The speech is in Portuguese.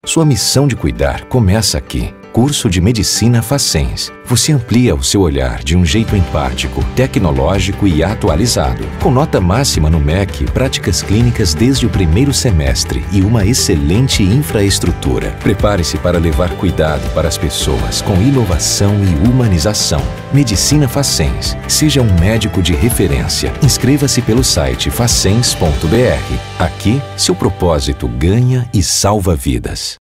Sua missão de cuidar começa aqui. Curso de Medicina Facens. Você amplia o seu olhar de um jeito empático, tecnológico e atualizado. Com nota máxima no MEC, práticas clínicas desde o primeiro semestre e uma excelente infraestrutura. Prepare-se para levar cuidado para as pessoas com inovação e humanização. Medicina Facens. Seja um médico de referência. Inscreva-se pelo site facens.br. Aqui, seu propósito ganha e salva vidas.